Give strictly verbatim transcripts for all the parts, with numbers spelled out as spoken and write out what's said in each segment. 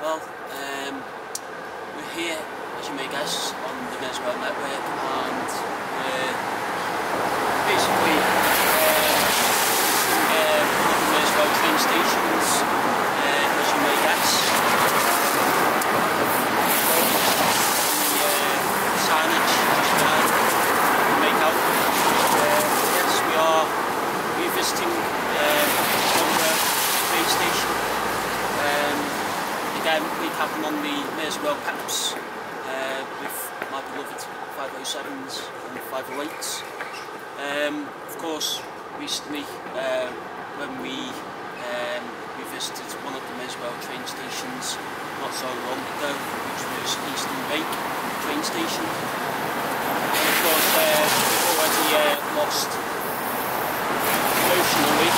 Well, um, we're here, as you may guess, on the Merseyrail network, and we're basically uh, uh, one of the Merseyrail train stations, uh, as you may guess. The uh, signage just below, you make out. Uh, yes, we are revisiting uh, Bromborough Train Station. Um, Again, recapping on the Merseyrail P E Ps uh, with my beloved five oh sevens and five oh eights. Um, of course, recently uh, when we um, we visited one of the Merseyrail train stations not so long ago, which was Eastern Wake train station. And of course, uh, we've already uh, lost emotionally.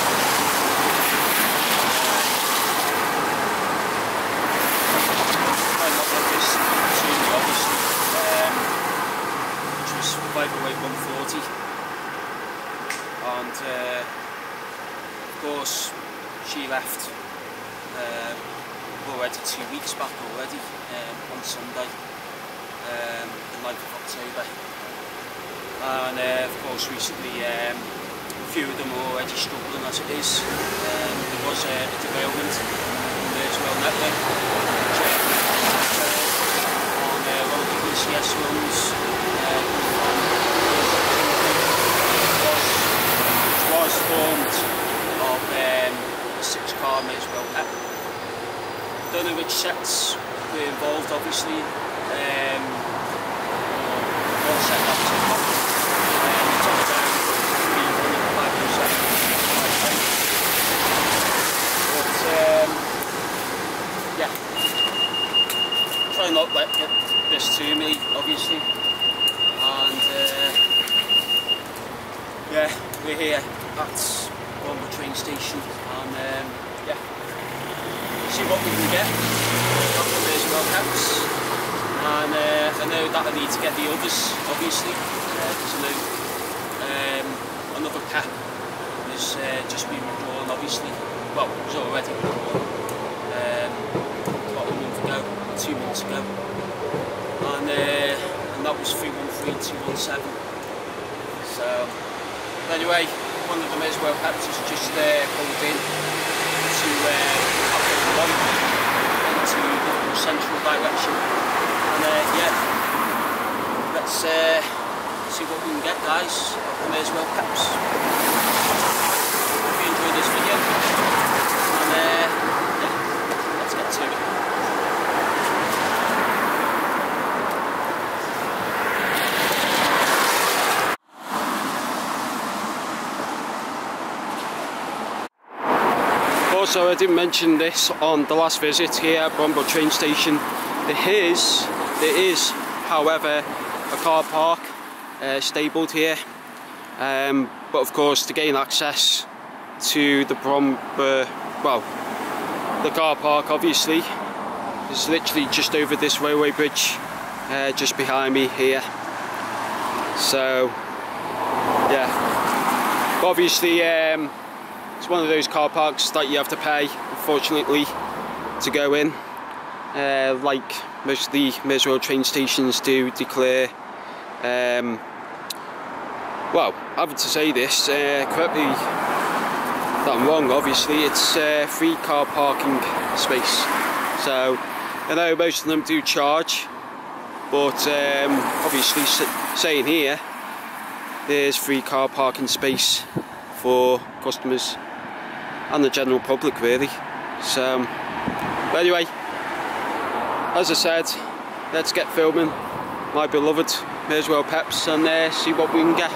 five oh eight one forty, and uh, of course she left uh, already two weeks back already, um, on Sunday, um, the ninth of October, and uh, of course recently um, a few of them are already struggling as it is. Um, there was a, a derailment on the Merseyrail network which, uh, on uh, one of the E C S runs. Uh, was formed of um, a six car Merseyrail P E P. Don't know which sets were involved obviously. Um, one set up to top. Um, we took down three running five oh seven. But um, yeah, try not let get this to me obviously. And uh, yeah, we're here at Bromborough Train Station, and um, yeah, see what we can get off the Merseyrail P E Ps. And uh, I know that I need to get the others, obviously, because uh, I know um, another P E P has uh, just been withdrawn, obviously. Well, it was already withdrawn um, about a month ago, two months ago, and uh, and that was three one three two one seven. So anyway, one of the Merseyrail P E Ps is just uh, pulled in to uh, one into Liverpool Central direction, and uh, yeah, let's uh, see what we can get, guys, of the Merseyrail P E Ps. Hope you enjoyed this video, and uh, yeah, let's get to it. Also, I didn't mention this on the last visit here at Bromborough Train Station. There is, there is, however, a car park uh, stabled here. Um, but of course, to gain access to the Bromborough, well, the car park obviously is literally just over this railway bridge, uh, just behind me here. So, yeah, but obviously. Um, It's one of those car parks that you have to pay, unfortunately, to go in. Uh, like most of the Merseyrail train stations do declare. Um, well, having to say this, uh, correctly that I'm wrong, obviously, it's uh, free car parking space. So, I know most of them do charge, but um, obviously saying here, there's free car parking space for customers and the general public, really. So, but anyway, as I said, let's get filming my beloved Merseyrail P E Ps and uh, see what we can get.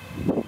you.